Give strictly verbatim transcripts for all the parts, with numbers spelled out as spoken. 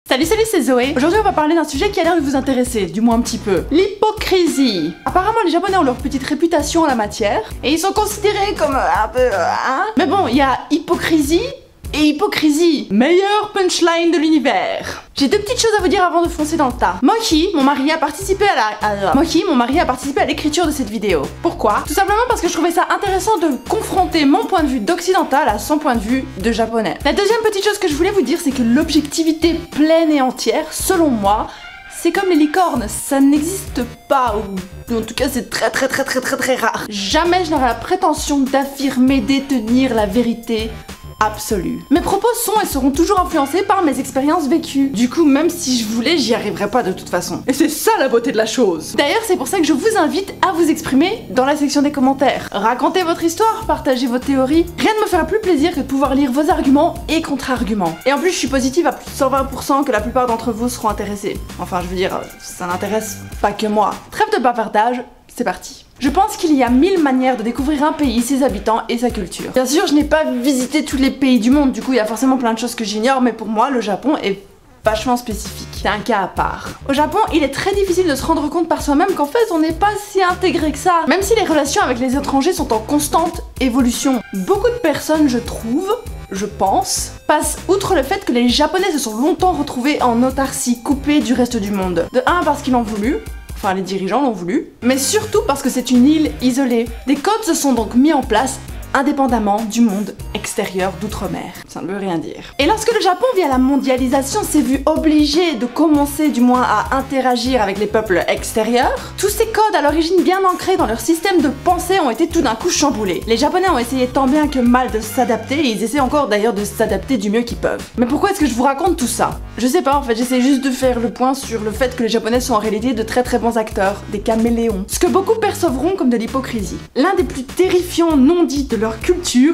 Salut salut, c'est Zoé. Aujourd'hui on va parler d'un sujet qui a l'air de vous intéresser, du moins un petit peu. L'hypocrisie. Apparemment les Japonais ont leur petite réputation en la matière et ils sont considérés comme euh, un peu... Euh, hein. Mais bon, il y a hypocrisie et hypocrisie. Meilleure punchline de l'univers. J'ai deux petites choses à vous dire avant de foncer dans le tas. Mochi, mon mari, a participé à la... À... Mochi, mon mari, a participé à l'écriture de cette vidéo. Pourquoi? Tout simplement parce que je trouvais ça intéressant de confronter mon point de vue d'occidental à son point de vue de japonais. La deuxième petite chose que je voulais vous dire, c'est que l'objectivité pleine et entière, selon moi, c'est comme les licornes, ça n'existe pas, ou en tout cas c'est très très très très très très rare. Jamais je n'aurai la prétention d'affirmer, détenir la vérité absolue. Mes propos sont et seront toujours influencés par mes expériences vécues. Du coup, même si je voulais, j'y arriverais pas de toute façon. Et c'est ça la beauté de la chose. D'ailleurs, c'est pour ça que je vous invite à vous exprimer dans la section des commentaires. Racontez votre histoire, partagez vos théories. Rien ne me fera plus plaisir que de pouvoir lire vos arguments et contre-arguments. Et en plus, je suis positive à plus de cent vingt pour cent que la plupart d'entre vous seront intéressés. Enfin, je veux dire, ça n'intéresse pas que moi. Trêve de bavardage, c'est parti. Je pense qu'il y a mille manières de découvrir un pays, ses habitants et sa culture. Bien sûr, je n'ai pas visité tous les pays du monde, du coup il y a forcément plein de choses que j'ignore, mais pour moi, le Japon est vachement spécifique. C'est un cas à part. Au Japon, il est très difficile de se rendre compte par soi-même qu'en fait, on n'est pas si intégré que ça. Même si les relations avec les étrangers sont en constante évolution. Beaucoup de personnes, je trouve, je pense, passent outre le fait que les Japonais se sont longtemps retrouvés en autarcie, coupés du reste du monde. De un, parce qu'ils l'ont voulu. Enfin, les dirigeants l'ont voulu, mais surtout parce que c'est une île isolée. Des codes se sont donc mis en place indépendamment du monde extérieur d'outre-mer. Ça ne veut rien dire. Et lorsque le Japon, via la mondialisation, s'est vu obligé de commencer du moins à interagir avec les peuples extérieurs, tous ces codes à l'origine bien ancrés dans leur système de pensée ont été tout d'un coup chamboulés. Les Japonais ont essayé tant bien que mal de s'adapter, et ils essaient encore d'ailleurs de s'adapter du mieux qu'ils peuvent. Mais pourquoi est-ce que je vous raconte tout ça? Je sais pas, en fait, j'essaie juste de faire le point sur le fait que les Japonais sont en réalité de très très bons acteurs, des caméléons. Ce que beaucoup percevront comme de l'hypocrisie. L'un des plus terrifiants non-dits de leur culture,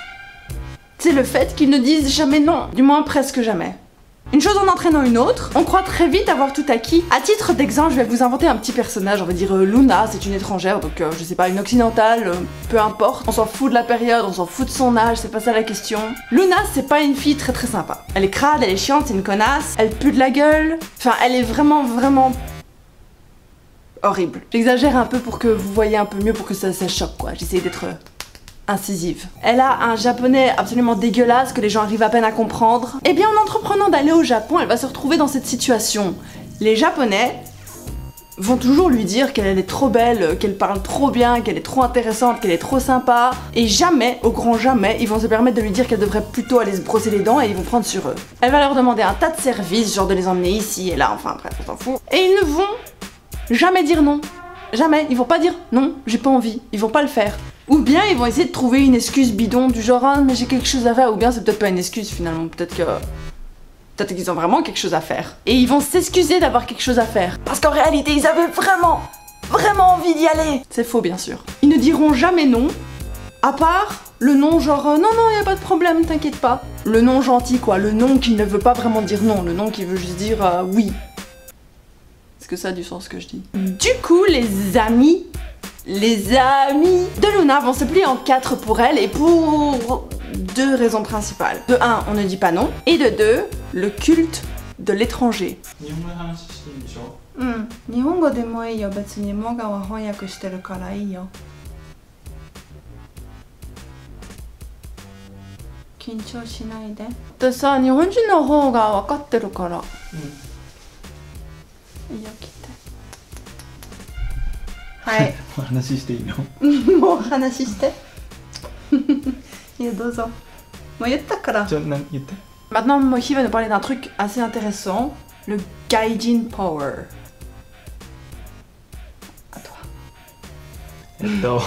c'est le fait qu'ils ne disent jamais non, du moins presque jamais. Une chose en entraînant une autre, on croit très vite avoir tout acquis. À titre d'exemple, je vais vous inventer un petit personnage, on va dire euh, Luna, c'est une étrangère, donc euh, je sais pas, une occidentale, euh, peu importe. On s'en fout de la période, on s'en fout de son âge, c'est pas ça la question. Luna, c'est pas une fille très très sympa. Elle est crade, elle est chiante, c'est une connasse, elle pue de la gueule, enfin elle est vraiment vraiment... horrible. J'exagère un peu pour que vous voyez un peu mieux, pour que ça, ça choque quoi, j'essaie d'être... Euh... incisive. Elle a un japonais absolument dégueulasse que les gens arrivent à peine à comprendre. Et bien en entreprenant d'aller au Japon, elle va se retrouver dans cette situation. Les Japonais vont toujours lui dire qu'elle est trop belle, qu'elle parle trop bien, qu'elle est trop intéressante, qu'elle est trop sympa. Et jamais, au grand jamais, ils vont se permettre de lui dire qu'elle devrait plutôt aller se brosser les dents et ils vont prendre sur eux. Elle va leur demander un tas de services, genre de les emmener ici et là, enfin bref, on s'en fout. Et ils ne vont jamais dire non. Jamais. Ils vont pas dire non, j'ai pas envie. Ils vont pas le faire. Ou bien ils vont essayer de trouver une excuse bidon du genre ah mais j'ai quelque chose à faire, ou bien c'est peut-être pas une excuse finalement, peut-être que... Peut-être qu'ils ont vraiment quelque chose à faire. Et ils vont s'excuser d'avoir quelque chose à faire. Parce qu'en réalité ils avaient vraiment, vraiment envie d'y aller. C'est faux bien sûr. Ils ne diront jamais non, à part le non genre euh, non non y a pas de problème, t'inquiète pas. Le non gentil quoi, le non qui ne veut pas vraiment dire non, le non qui veut juste dire euh, oui. Est-ce que ça a du sens ce que je dis? Du coup les amis... Les amis de Luna vont se plier en quatre pour elle et pour deux raisons principales. De un, on ne dit pas non. Et de deux, le culte de l'étranger. Hmm. Nihongo de mo ii yo, betsu ni moga wa honyaku shiteru kara ii yo. Kinchou shinai de. Da sa, nihonjin no hou ga wakatteru kara. Ii yo, kite. はい。 お話ししていいの？ もうお話しして。いやどうぞ。もう言ったから。 じゃあ何言って。 Maintenant, Mochi va nous parler d'un truc assez intéressant, le Gaijin Power. À toi. えっと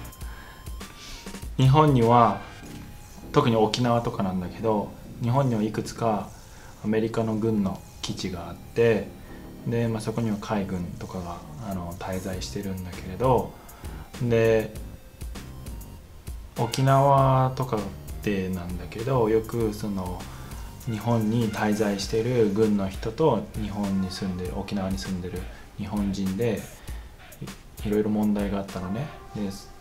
日本には特に沖縄とかなんだけど、日本にはいくつかアメリカの軍の基地があって、で、まあ、そこには海軍とかがあの滞在してるんだけれど、で沖縄とかってなんだけど、よくその日本に滞在してる軍の人と日本に住んでる沖縄に住んでる日本人でいろいろ問題があったのね。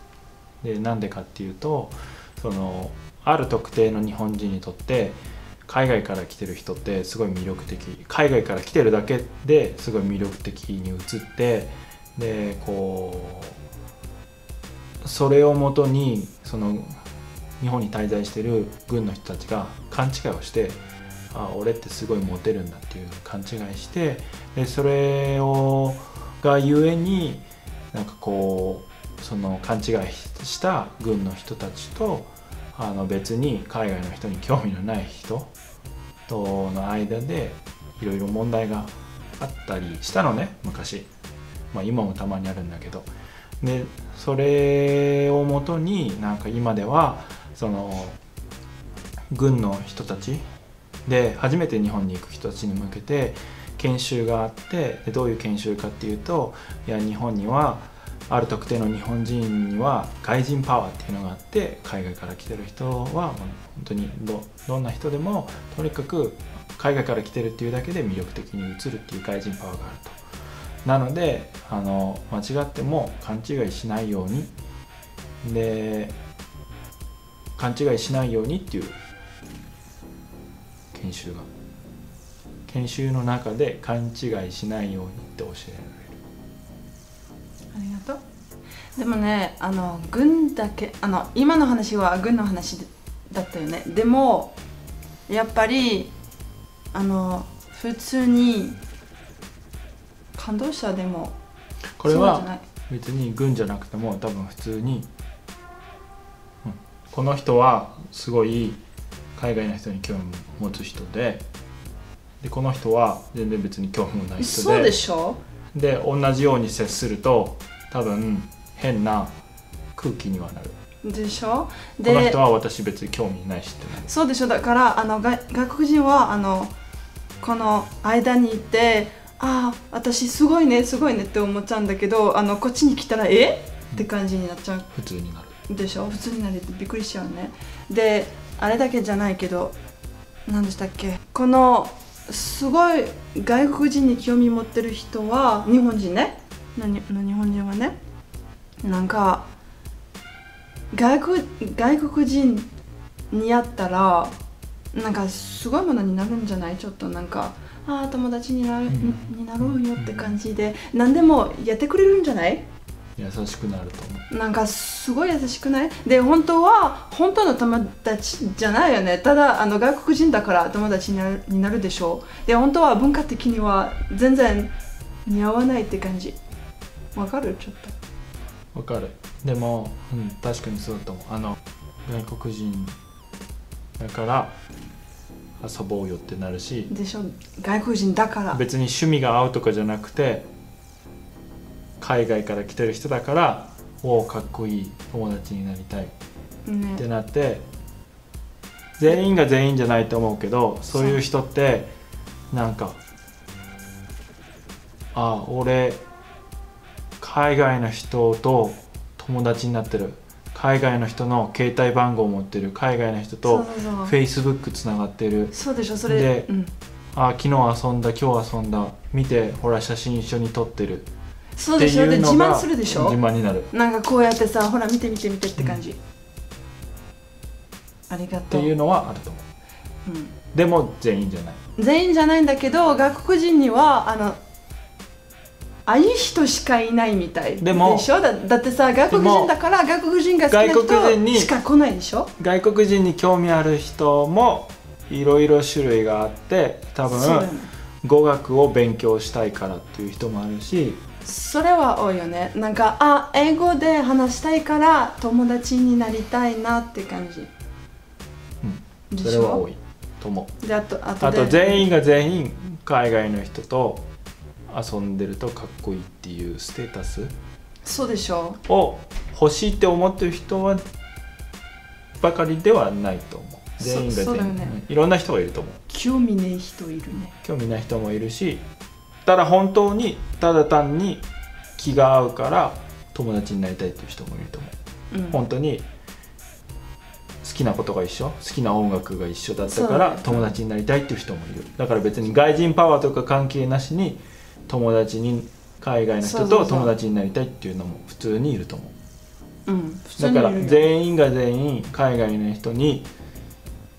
で、でなんでかっていうと、そのある特定の日本人にとって海外から来てる人ってすごい魅力的、海外から来てるだけですごい魅力的に映って、でこうそれをもとにその日本に滞在してる軍の人たちが勘違いをして、あ俺ってすごいモテるんだっていう勘違いして、でそれをがゆえになんかこうその勘違いした軍の人たちとあの別に海外の人に興味のない人との間でいろいろ問題があったりしたのね、昔。まあ今もたまにあるんだけど、でそれをもとになんか今ではその軍の人たちで初めて日本に行く人たちに向けて研修があって、でどういう研修かっていうと、いや日本にはある特定の日本人には外人パワーっていうのがあって、海外から来てる人は本当に ど, どんな人でもとにかく海外から来てるっていうだけで魅力的に映るっていう外人パワーがあると。なのであの間違っても勘違いしないようにで勘違いしないようにっていう研修が研修の中で勘違いしないようにって教えられる。 ありがとう。でもね、あの軍だけあの今の話は軍の話だったよね。でもやっぱりあの普通に感動者でもこれは別に軍じゃなくても多分普通に、うん、この人はすごい海外の人に興味を持つ人で、でこの人は全然別に興味もない人で、 そうでしょ。 で同じように接すると多分変な空気にはなるでしょ。でこの人は私別に興味ないしってなる。 そうでしょ。だからあの外外国人はあのこの間にいて、ああ私すごいねすごいねって思っちゃうんだけど、あのこっちに来たらえって感じになっちゃう、 普通になるでしょ。普通になるってびっくりしちゃうね。であれだけじゃないけど、何でしたっけ、このすごい外国人に興味持ってる人は日本人ねのにの日本人はね、なんか外国外国人に会ったらなんかすごいものになるんじゃない？ちょっとなんかああ友達になる、うん、になろうよって感じで、うん、何でもやってくれるんじゃない？ 優しくなると思う。 なんかすごい優しくない？で本当は本当の友達じゃないよね。ただあの外国人だから友達になる、になるでしょう。で本当は文化的には全然似合わないって感じ。わかる？ちょっとわかる。でも、うん、確かにそうだと思う。あの外国人だから遊ぼうよってなるし、 でしょ。外国人だから別に趣味が合うとかじゃなくて、海外から来てる人だからおおかっこいい友達になりたいってなって、ね、全員が全員じゃないと思うけど、そういう人ってなんかあ俺海外の人と友達になってる、海外の人の携帯番号を持ってる、海外の人と Facebook つながってる。 そうでしょ。それで、 うん、 あ昨日遊んだ今日遊んだ見てほら写真一緒に撮ってる。 そうでしょ。で自慢するでしょ。 自慢になる。 なんかこうやってさ、ほら見て見て見てって感じ、うん、ありがとうっていうのはあると思う、うん、でも全員じゃない。 全員じゃないんだけど、外国人にはあのああいう人しかいないみたいでしょ。 だ, だってさ外国人だから外国人が好きな人しか来ないでしょ。 外国人に興味ある人もいろいろ種類があって、多分語学を勉強したいからっていう人もあるし、 それは多いよね。なんかあ英語で話したいから友達になりたいなって感じ、 うん、それは多いと思う。 であとあとあと全員が全員海外の人と遊んでるとかっこいいっていうステータス、 そうでしょを欲しいって思ってる人はばかりではないと思う。全員が全員、ね、いろんな人がいると思う。 興味ない人いるね。 興味ない人もいるし、ただ本当にただ単に気が合うから友達になりたいっていう人もいると思う、うん、本当に好きなことが一緒、好きな音楽が一緒だったから友達になりたいっていう人もいる。だから別に外人パワーとか関係なしに友達に海外の人と友達になりたいっていうのも普通にいると思う。 うん、 だから全員が全員海外の人に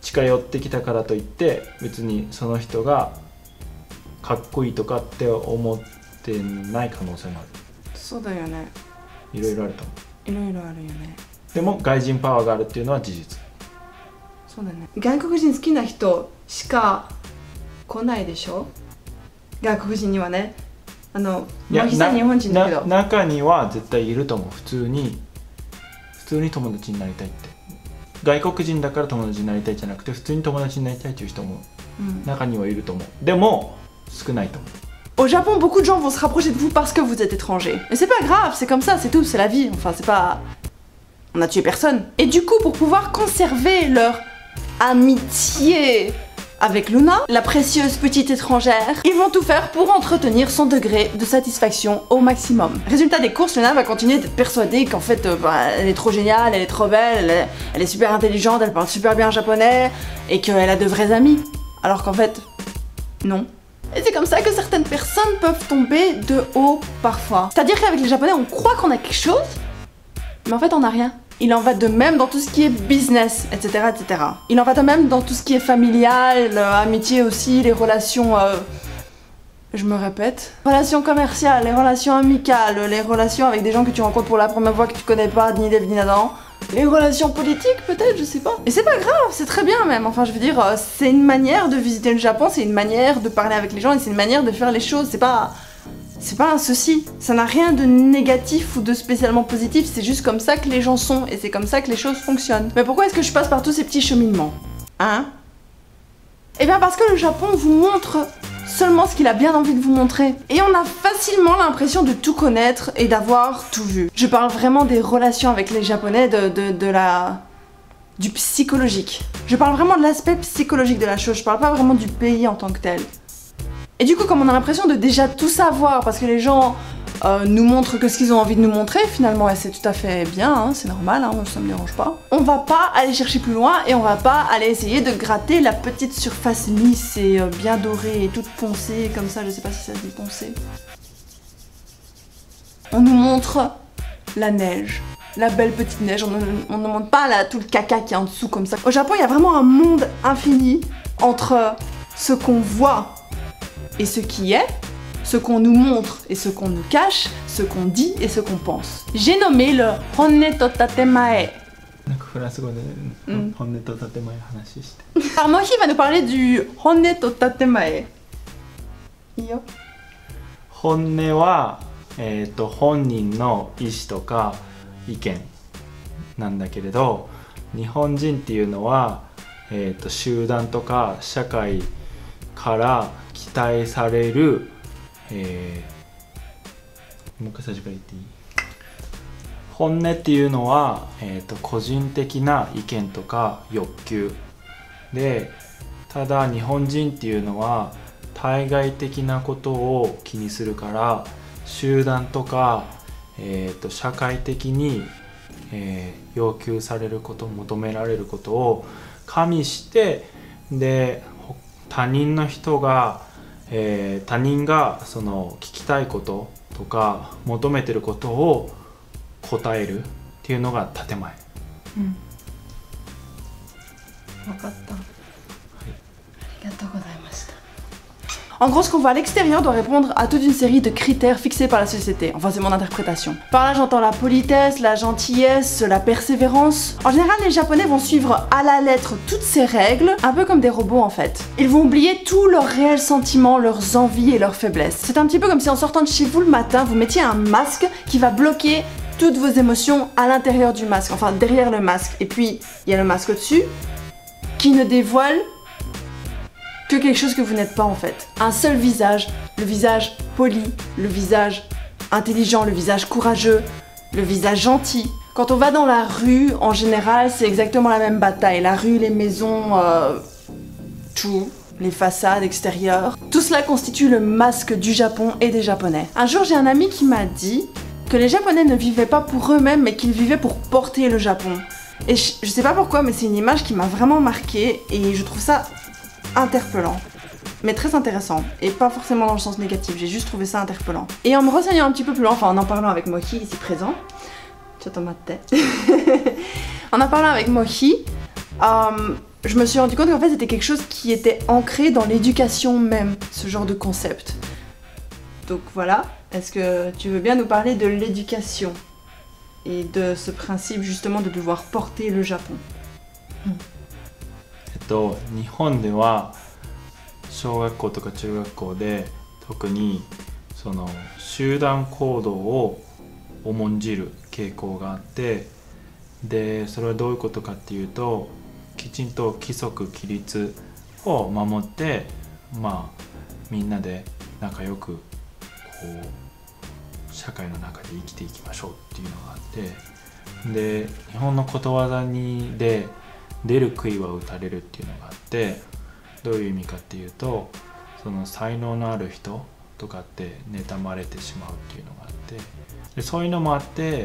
近寄ってきたからといって別にその人がかっこいいとかって思ってない可能性もある。 そうだよね。 いろいろあると思う。いろいろあるよね。 でも外人パワーがあるっていうのは事実。 そうだね。外国人好きな人しか来ないでしょ。外国人にはね。あの、マヒさん日本人だけど。 中には絶対いると思う。普通に普通に友達になりたいって。外国人だから友達になりたいじゃなくて普通に友達になりたいという人も中にはいると思う。でも少ないと思う。 Au Japon, beaucoup de gens vont se rapprocher de vous parce que vous êtes étranger. Et c'est pas grave, c'est comme ça, c'est tout, c'est la vie. Enfin, c'est pas... On a tué personne. Et du coup, pour pouvoir conserver leur amitié avec Luna, la précieuse petite étrangère, ils vont tout faire pour entretenir son degré de satisfaction au maximum. Résultat des courses, Luna va continuer d'être persuadée qu'en fait, euh, bah, elle est trop géniale, elle est trop belle, elle est, elle est super intelligente, elle parle super bien japonais, et qu'elle a de vrais amis. Alors qu'en fait, non. Et c'est comme ça que certaines personnes peuvent tomber de haut parfois. C'est-à-dire qu'avec les japonais, on croit qu'on a quelque chose, mais en fait on n'a rien. Il en va de même dans tout ce qui est business, et cetera et cetera. Il en va de même dans tout ce qui est familial, euh, amitié aussi, les relations... Euh, je me répète. Relations commerciales, les relations amicales, les relations avec des gens que tu rencontres pour la première fois que tu connais pas, ni d'Eve ni d'Adam. Les relations politiques peut-être, je sais pas. Et c'est pas grave, c'est très bien même. Enfin je veux dire, euh, c'est une manière de visiter le Japon, c'est une manière de parler avec les gens et c'est une manière de faire les choses. C'est pas... C'est pas un souci. Ça n'a rien de négatif ou de spécialement positif, c'est juste comme ça que les gens sont et c'est comme ça que les choses fonctionnent. Mais pourquoi est-ce que je passe par tous ces petits cheminements? Hein? Eh bien parce que le Japon vous montre seulement ce qu'il a bien envie de vous montrer. Et on a facilement l'impression de tout connaître et d'avoir tout vu. Je parle vraiment des relations avec les Japonais, de, de, de la... du psychologique. Je parle vraiment de l'aspect psychologique de la chose, je parle pas vraiment du pays en tant que tel. Et du coup, comme on a l'impression de déjà tout savoir, parce que les gens euh, nous montrent que ce qu'ils ont envie de nous montrer, finalement, et c'est tout à fait bien, hein, c'est normal, hein, ça me dérange pas. On va pas aller chercher plus loin et on va pas aller essayer de gratter la petite surface lisse et euh, bien dorée et toute poncée, comme ça, je sais pas si ça se dit poncée. On nous montre la neige. La belle petite neige, on ne montre pas là, tout le caca qui est en dessous comme ça. Au Japon, il y a vraiment un monde infini entre ce qu'on voit et ce qui est, ce qu'on nous montre et ce qu'on nous cache, ce qu'on dit et ce qu'on pense. J'ai nommé le honne to tatemae. Alors Mohi va nous parler du honne to tatemae. Honne wa, eh to, honnin no ishi to ka ikenなんだけれど、日本人っていうのは、えーと、集団とか社会から期待される、えー、もう一回最初から言っていい？本音っていうのは、えーと、個人的な意見とか欲求で、ただ日本人っていうのは対外的なことを気にするから集団とか、えーと、社会的に、えー、要求されること、求められることを加味して、で他人の人が、えー、他人がその聞きたいこととか求めてることを答えるっていうのが建前。 うん。分かった。はい。ありがとうございました。En gros, ce qu'on voit à l'extérieur doit répondre à toute une série de critères fixés par la société. Enfin, c'est mon interprétation. Par là, j'entends la politesse, la gentillesse, la persévérance. En général, les Japonais vont suivre à la lettre toutes ces règles, un peu comme des robots en fait. Ils vont oublier tous leurs réels sentiments, leurs envies et leurs faiblesses. C'est un petit peu comme si en sortant de chez vous le matin, vous mettiez un masque qui va bloquer toutes vos émotions à l'intérieur du masque, enfin derrière le masque. Et puis, il y a le masque au-dessus qui ne dévoile que quelque chose que vous n'êtes pas en fait. Un seul visage, le visage poli, le visage intelligent, le visage courageux, le visage gentil. Quand on va dans la rue, en général, c'est exactement la même bataille. La rue, les maisons, euh, tout, les façades extérieures. Tout cela constitue le masque du Japon et des Japonais. Un jour, j'ai un ami qui m'a dit que les Japonais ne vivaient pas pour eux-mêmes, mais qu'ils vivaient pour porter le Japon. Et je, je sais pas pourquoi, mais c'est une image qui m'a vraiment marquée et je trouve ça interpellant, mais très intéressant, et pas forcément dans le sens négatif, j'ai juste trouvé ça interpellant. Et en me renseignant un petit peu plus loin, enfin en en parlant avec Mohi ici présent, en en parlant avec Mohi, euh, je me suis rendu compte qu'en fait c'était quelque chose qui était ancré dans l'éducation même, ce genre de concept. Donc voilà, est-ce que tu veux bien nous parler de l'éducation et de ce principe justement de devoir porter le Japon? えっと、日本では小学校とか中学校で特にその集団行動を重んじる傾向があって、でそれはどういうことかっていうと、きちんと規則規律を守って、まあみんなで仲良くこう社会の中で生きていきましょうっていうのがあって、で日本のことわざにで出る杭は打たれるっていうのがあって、どういう意味かっていうと、その才能のある人とかって妬まれてしまうっていうのがあって、でそういうのもあって、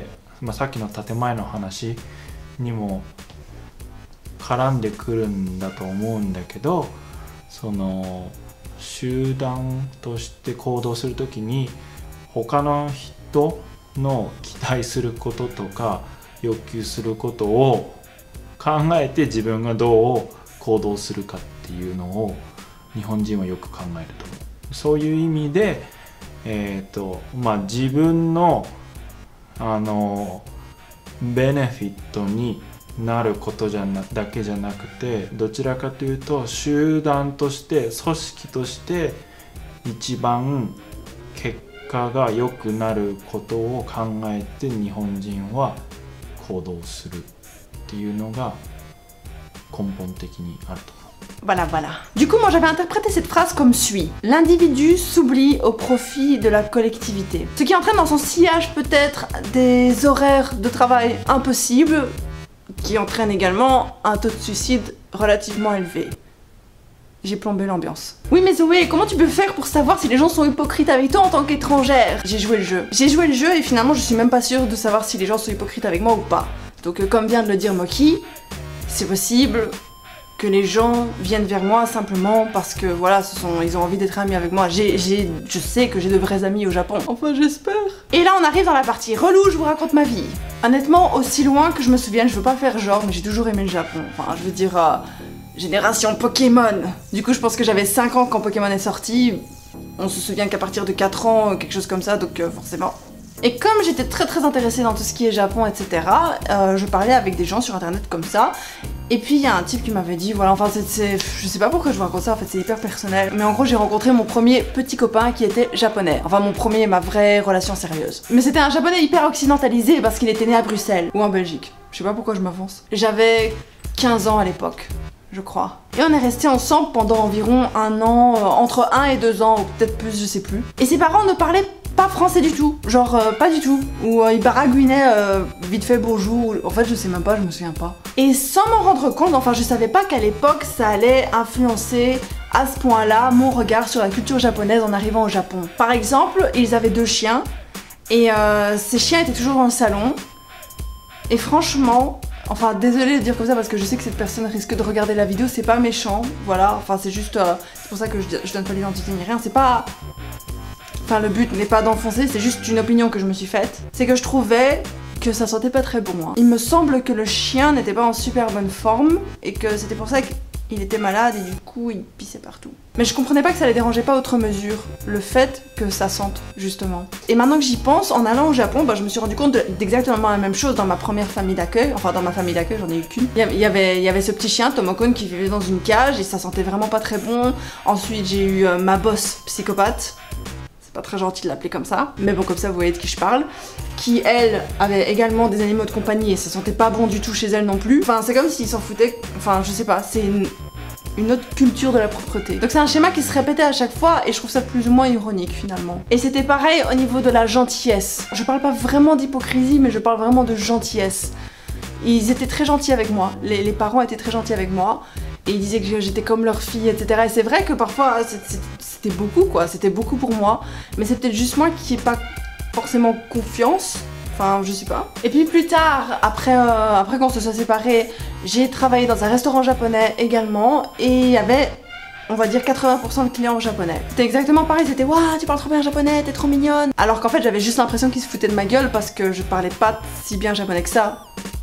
まあ、さっきの建前の話にも絡んでくるんだと思うんだけど、その集団として行動するときに他の人の期待することとか要求することを考えて自分がどう行動するかっていうのを日本人はよく考えると思う。そういう意味で、えーとまあ、自分のあのベネフィットになることじゃなだけじゃなくて、どちらかというと集団として組織として一番結果が良くなることを考えて日本人は行動するっていうのが根本的にあると思う。 Voilà, voilà. Du coup, moi j'avais interprété cette phrase comme suit. L'individu s'oublie au profit de la collectivité. Ce qui entraîne dans son sillage peut-être des horaires de travail impossibles, qui entraîne également un taux de suicide relativement élevé. J'ai plombé l'ambiance. Oui mais Zoé, comment tu peux faire pour savoir si les gens sont hypocrites avec toi en tant qu'étrangère? J'ai joué le jeu. J'ai joué le jeu et finalement je suis même pas sûre de savoir si les gens sont hypocrites avec moi ou pas. Donc euh, comme vient de le dire Moki, c'est possible que les gens viennent vers moi simplement parce que voilà, ce sont, ils ont envie d'être amis avec moi. J'ai, j'ai, je sais que j'ai de vrais amis au Japon. Enfin, j'espère. Et là, on arrive dans la partie relou, je vous raconte ma vie. Honnêtement, aussi loin que je me souvienne, je veux pas faire genre, mais j'ai toujours aimé le Japon. Enfin, je veux dire, euh, génération Pokémon. Du coup, je pense que j'avais cinq ans quand Pokémon est sorti. On se souvient qu'à partir de quatre ans, quelque chose comme ça, donc euh, forcément. Et comme j'étais très très intéressée dans tout ce qui est Japon, et cetera, euh, je parlais avec des gens sur internet comme ça. Et puis il y a un type qui m'avait dit, voilà, enfin c'est, je sais pas pourquoi je vous raconte ça, en fait c'est hyper personnel. Mais en gros j'ai rencontré mon premier petit copain qui était japonais. Enfin mon premier, ma vraie relation sérieuse. Mais c'était un japonais hyper occidentalisé parce qu'il était né à Bruxelles ou en Belgique. Je sais pas pourquoi je m'avance. J'avais quinze ans à l'époque, je crois. Et on est restés ensemble pendant environ un an, euh, entre un et deux ans, ou peut-être plus, je sais plus. Et ses parents ne parlaient pas français du tout, genre euh, pas du tout, ou euh, il baragouinait euh, vite fait bonjour, en fait je sais même pas, je me souviens pas. Et sans m'en rendre compte, enfin je savais pas qu'à l'époque ça allait influencer à ce point-là mon regard sur la culture japonaise en arrivant au Japon. Par exemple, ils avaient deux chiens, et euh, ces chiens étaient toujours dans le salon, et franchement, enfin désolée de dire comme ça parce que je sais que cette personne risque de regarder la vidéo, c'est pas méchant, voilà, enfin c'est juste, euh, c'est pour ça que je, je donne pas l'identité ni rien, c'est pas... Enfin le but n'est pas d'enfoncer, c'est juste une opinion que je me suis faite. C'est que je trouvais que ça sentait pas très bon. Hein. Il me semble que le chien n'était pas en super bonne forme et que c'était pour ça qu'il était malade et du coup il pissait partout. Mais je comprenais pas que ça les dérangeait pas outre mesure, le fait que ça sente justement. Et maintenant que j'y pense, en allant au Japon, bah, je me suis rendu compte d'exactement la même chose dans ma première famille d'accueil. Enfin dans ma famille d'accueil, j'en ai eu qu'une. Il y avait, il y avait ce petit chien, Tomokun, qui vivait dans une cage et ça sentait vraiment pas très bon. Ensuite j'ai eu euh, ma boss psychopathe. Pas très gentil de l'appeler comme ça, mais bon comme ça vous voyez de qui je parle, qui elle avait également des animaux de compagnie et ça sentait pas bon du tout chez elle non plus. Enfin c'est comme s'ils s'en foutaient, enfin je sais pas, c'est une, une autre culture de la propreté. Donc c'est un schéma qui se répétait à chaque fois et je trouve ça plus ou moins ironique finalement. Et c'était pareil au niveau de la gentillesse. Je parle pas vraiment d'hypocrisie mais je parle vraiment de gentillesse. Ils étaient très gentils avec moi, les, les parents étaient très gentils avec moi. Et ils disaient que j'étais comme leur fille, et cetera. Et c'est vrai que parfois c'était beaucoup quoi, c'était beaucoup pour moi. Mais c'est peut-être juste moi qui n'ai pas forcément confiance. Enfin, je sais pas. Et puis plus tard, après, euh, après qu'on se soit séparés, j'ai travaillé dans un restaurant japonais également. Et il y avait, on va dire, quatre-vingts pour cent de clients japonais. C'était exactement pareil, c'était waouh, tu parles trop bien japonais, t'es trop mignonne. Alors qu'en fait, j'avais juste l'impression qu'ils se foutaient de ma gueule parce que je parlais pas si bien japonais que ça.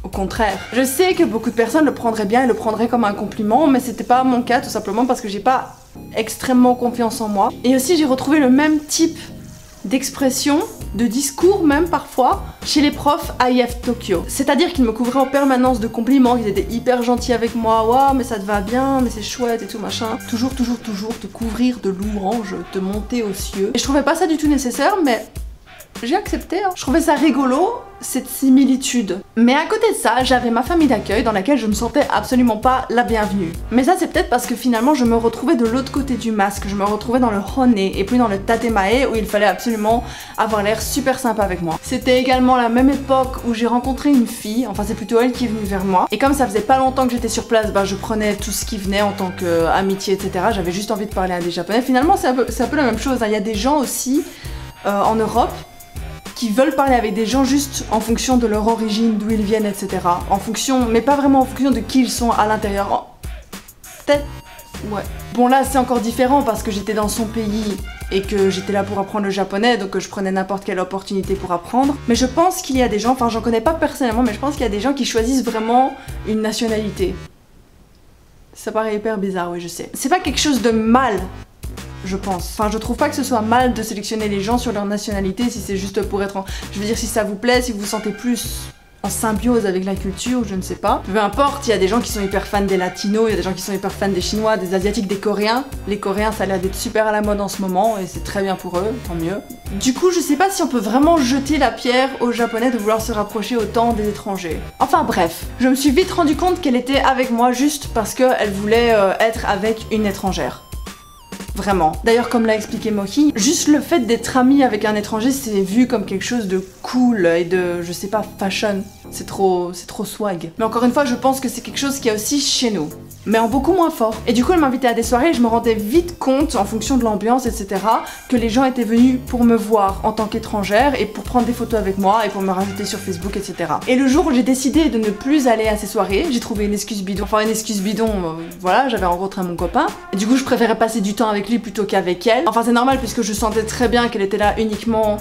Au contraire. Je sais que beaucoup de personnes le prendraient bien et le prendraient comme un compliment, mais c'était pas mon cas tout simplement parce que j'ai pas extrêmement confiance en moi. Et aussi j'ai retrouvé le même type d'expression, de discours même parfois, chez les profs I E F Tokyo. C'est-à-dire qu'ils me couvraient en permanence de compliments, qu'ils étaient hyper gentils avec moi, waouh mais ça te va bien, mais c'est chouette et tout machin. Toujours, toujours, toujours te couvrir de louanges, te monter aux cieux. Et je trouvais pas ça du tout nécessaire, mais j'ai accepté, hein. Je trouvais ça rigolo, cette similitude. Mais à côté de ça, j'avais ma famille d'accueil dans laquelle je me sentais absolument pas la bienvenue. Mais ça c'est peut-être parce que finalement je me retrouvais de l'autre côté du masque, je me retrouvais dans le hone et puis dans le tatemae où il fallait absolument avoir l'air super sympa avec moi. C'était également la même époque où j'ai rencontré une fille, enfin c'est plutôt elle qui est venue vers moi. Et comme ça faisait pas longtemps que j'étais sur place, bah je prenais tout ce qui venait en tant qu'amitié, et cetera. J'avais juste envie de parler à des japonais. Finalement c'est un peu, c'est un peu la même chose, hein. Il y a des gens aussi euh, en Europe qui veulent parler avec des gens juste en fonction de leur origine, d'où ils viennent, et cetera. En fonction, mais pas vraiment en fonction de qui ils sont à l'intérieur. Oh, peut-être, ouais. Bon là c'est encore différent parce que j'étais dans son pays et que j'étais là pour apprendre le japonais, donc je prenais n'importe quelle opportunité pour apprendre. Mais je pense qu'il y a des gens, enfin j'en connais pas personnellement, mais je pense qu'il y a des gens qui choisissent vraiment une nationalité. Ça paraît hyper bizarre, oui je sais. C'est pas quelque chose de mal, je pense. Enfin, je trouve pas que ce soit mal de sélectionner les gens sur leur nationalité si c'est juste pour être en... Je veux dire, si ça vous plaît, si vous vous sentez plus en symbiose avec la culture, je ne sais pas. Peu importe, il y a des gens qui sont hyper fans des latinos, il y a des gens qui sont hyper fans des chinois, des asiatiques, des coréens. Les coréens, ça a l'air d'être super à la mode en ce moment et c'est très bien pour eux, tant mieux. Du coup, je sais pas si on peut vraiment jeter la pierre aux japonais de vouloir se rapprocher autant des étrangers. Enfin bref, je me suis vite rendu compte qu'elle était avec moi juste parce qu'elle voulait euh, être avec une étrangère. Vraiment. D'ailleurs, comme l'a expliqué Moki, juste le fait d'être ami avec un étranger, c'est vu comme quelque chose de cool et de, je sais pas, fashion. C'est trop, c'est trop swag. Mais encore une fois, je pense que c'est quelque chose qui est aussi chez nous, mais en beaucoup moins fort. Et du coup, elle m'invitait à des soirées et je me rendais vite compte, en fonction de l'ambiance, et cetera, que les gens étaient venus pour me voir en tant qu'étrangère et pour prendre des photos avec moi et pour me rajouter sur Facebook, et cetera. Et le jour où j'ai décidé de ne plus aller à ces soirées, j'ai trouvé une excuse bidon. Enfin, une excuse bidon, euh, voilà, j'avais rencontré mon copain. Et du coup, je préférais passer du temps avec lui plutôt qu'avec elle. Enfin, c'est normal puisque je sentais très bien qu'elle était là uniquement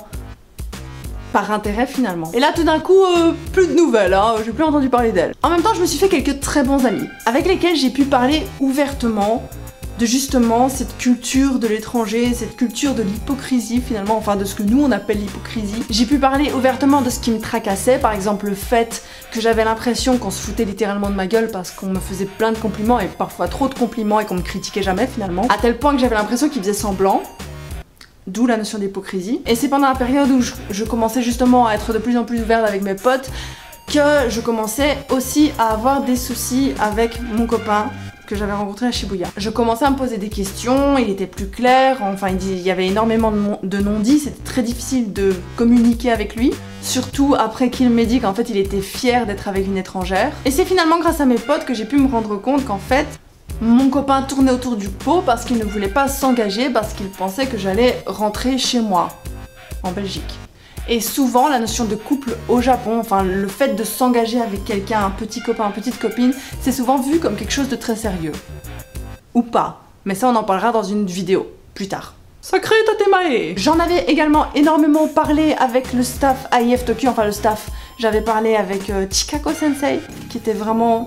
par intérêt finalement. Et là tout d'un coup, euh, plus de nouvelles, hein, j'ai plus entendu parler d'elle. En même temps, je me suis fait quelques très bons amis, avec lesquels j'ai pu parler ouvertement de justement cette culture de l'étranger, cette culture de l'hypocrisie finalement, enfin de ce que nous on appelle l'hypocrisie. J'ai pu parler ouvertement de ce qui me tracassait, par exemple le fait que j'avais l'impression qu'on se foutait littéralement de ma gueule parce qu'on me faisait plein de compliments et parfois trop de compliments et qu'on me critiquait jamais finalement, à tel point que j'avais l'impression qu'ils faisaient semblant. D'où la notion d'hypocrisie. Et c'est pendant la période où je, je commençais justement à être de plus en plus ouverte avec mes potes que je commençais aussi à avoir des soucis avec mon copain que j'avais rencontré à Shibuya. Je commençais à me poser des questions, il était plus clair, enfin il y avait énormément de non-dits, c'était très difficile de communiquer avec lui. Surtout après qu'il m'ait dit qu'en fait il était fier d'être avec une étrangère. Et c'est finalement grâce à mes potes que j'ai pu me rendre compte qu'en fait mon copain tournait autour du pot parce qu'il ne voulait pas s'engager, parce qu'il pensait que j'allais rentrer chez moi, en Belgique. Et souvent, la notion de couple au Japon, enfin le fait de s'engager avec quelqu'un, un petit copain, une petite copine, c'est souvent vu comme quelque chose de très sérieux. Ou pas. Mais ça, on en parlera dans une vidéo, plus tard. Sacré Tatemae! J'en avais également énormément parlé avec le staff I E F Tokyo, enfin le staff. J'avais parlé avec euh, Chikako Sensei, qui était vraiment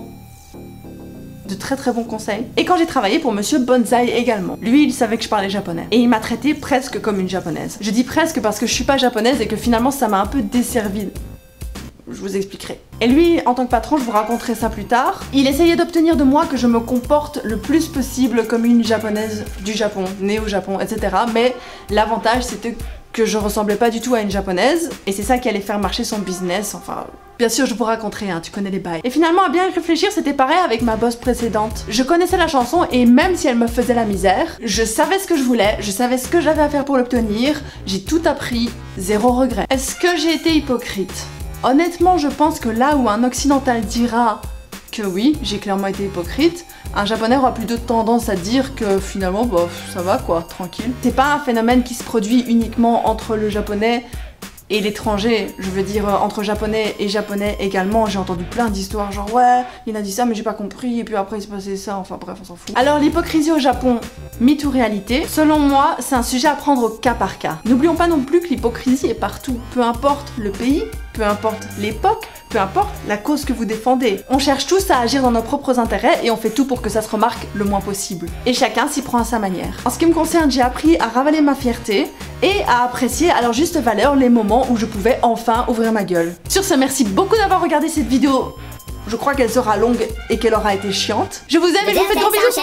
de très très bons conseils. Et quand j'ai travaillé pour Monsieur Bonzai également. Lui, il savait que je parlais japonais. Et il m'a traité presque comme une japonaise. Je dis presque parce que je suis pas japonaise et que finalement ça m'a un peu desservie. Je vous expliquerai. Et lui, en tant que patron, je vous raconterai ça plus tard, il essayait d'obtenir de moi que je me comporte le plus possible comme une japonaise du Japon, née au Japon, et cetera. Mais l'avantage, c'était que je ressemblais pas du tout à une japonaise, et c'est ça qui allait faire marcher son business, enfin... Bien sûr, je vous raconterai, hein, tu connais les bails. Et finalement, à bien réfléchir, c'était pareil avec ma boss précédente. Je connaissais la chanson et même si elle me faisait la misère, je savais ce que je voulais, je savais ce que j'avais à faire pour l'obtenir, j'ai tout appris, zéro regret. Est-ce que j'ai été hypocrite? Honnêtement, je pense que là où un occidental dira que oui, j'ai clairement été hypocrite, un japonais aura plutôt tendance à dire que finalement, bah, ça va quoi, tranquille. C'est pas un phénomène qui se produit uniquement entre le japonais Et l'étranger, je veux dire, entre japonais et japonais également, j'ai entendu plein d'histoires, genre ouais, il a dit ça mais j'ai pas compris, et puis après il se passait ça, enfin bref, on s'en fout. Alors l'hypocrisie au Japon, mythe ou réalité? Selon moi, c'est un sujet à prendre au cas par cas. N'oublions pas non plus que l'hypocrisie est partout, peu importe le pays, peu importe l'époque, peu importe la cause que vous défendez. On cherche tous à agir dans nos propres intérêts et on fait tout pour que ça se remarque le moins possible. Et chacun s'y prend à sa manière. En ce qui me concerne, j'ai appris à ravaler ma fierté et à apprécier à leur juste valeur les moments où je pouvais enfin ouvrir ma gueule. Sur ce, merci beaucoup d'avoir regardé cette vidéo. Je crois qu'elle sera longue et qu'elle aura été chiante. Je vous aime et je vous fais de gros bisous.